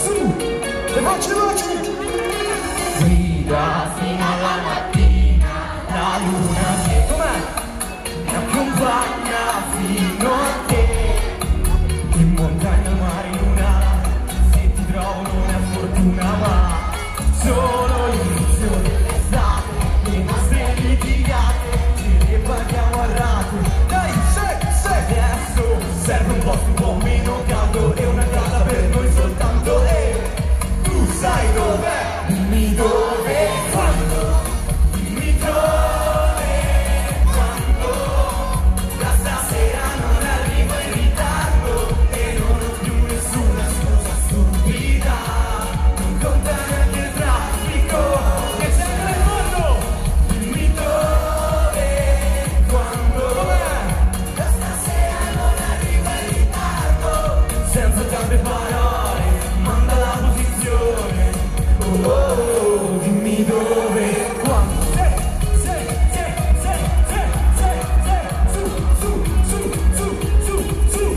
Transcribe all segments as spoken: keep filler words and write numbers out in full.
su, le voci, voci. Guida fino alla mattina, la luna che com'è? Mi accompagna fino a te. In montagna, al mare, in una, se ti trovo non è fortuna, ma solo l'inizio dell'estate. Le nostre litigate ce le paghiamo a rate. Dai, se, se, adesso serve un posto un po' meno caldo e una casa per noi soltanto. E tu sai dov'è? Dimmi dove, quando, dimmi dove, quando. Da stasera non arrivo in ritardo e non ho più nessuna scusa stupida. Non conta neanche il traffico che c'è nel mondo. Dimmi dove, quando. Da stasera non arrivo in ritardo. Senza tante parole, manda la posizione. Oh, oh, oh, dimmi dove, quando. Se, se, se, se, se, se, se, su, su, su, su, su, su.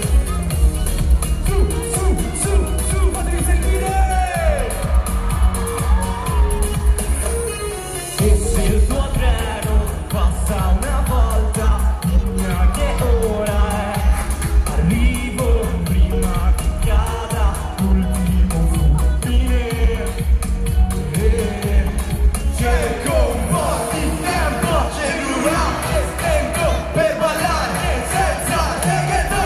Su, su, su, su, fatemi sentire. E se il tuo treno passa una volta, dimmi che ora è. Arrivo prima che cada l'ultimo fulmine. Cerco un po' di tempo, cellulare e tempo per ballare senza reggaeton.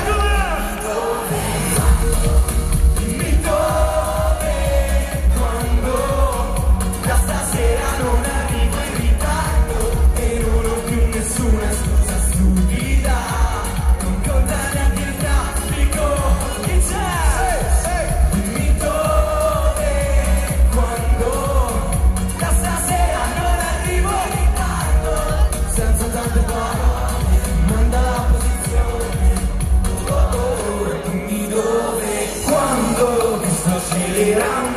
Dimmi dove, quando. Da stasera non arrivo in ritardo e non ho più nessuna scusa stupida. Non conta neanche il traffico che c'è. Dimmi dove, quando. Da stasera non arrivo in ritardo. Senza tante parole, manda la posizione. Oh, oh, oh, dimmi dove, quando. Che sto accelerando.